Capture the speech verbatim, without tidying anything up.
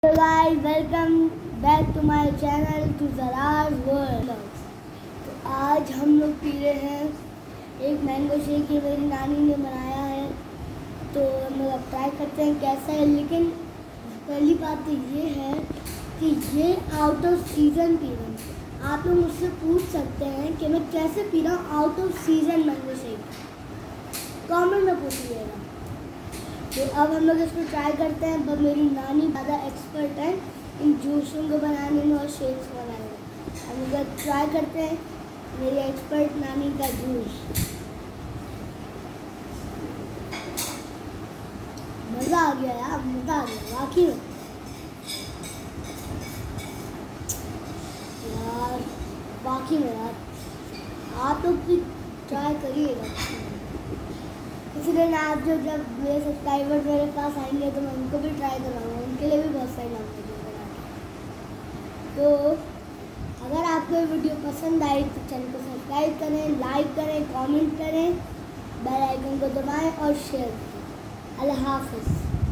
Hello guys, welcome back to my channel to Zarar world. तो आज हम लोग पी रहे हैं एक मैंगो शेक। ये मेरी नानी ने बनाया है, तो हम लोग अब ट्राई करते हैं कैसा है। लेकिन पहली बात तो ये है कि ये आउट ऑफ सीज़न पी रहा हूँ। आप लोग मुझसे पूछ सकते हैं कि मैं कैसे पी रहा हूँ out of season mango shake, comment में पूछिएगा। तो अब हम लोग इसको ट्राई करते हैं। पर मेरी नानी ज़्यादा एक्सपर्ट है इन जूसों को बनाने में और शेक्स बनाने में। हम लोग ट्राई करते हैं मेरी एक्सपर्ट नानी का जूस। मज़ा आ गया यार, मज़ा आ गया वाकई में यार, वाकई में यार। आप लोग भी ट्राई करिएगा। इसलिए ना आप जो जब मेरे सब्सक्राइबर मेरे पास आएंगे तो मैं उनको भी ट्राई कराऊंगा, उनके लिए भी बहुत सारे नाम बना। तो अगर आपको ये वीडियो पसंद आई तो चैनल को सब्सक्राइब करें, लाइक करें, कमेंट करें, बेल आइकन को दबाएं और शेयर करें। अल्लाह हाफ़िज़।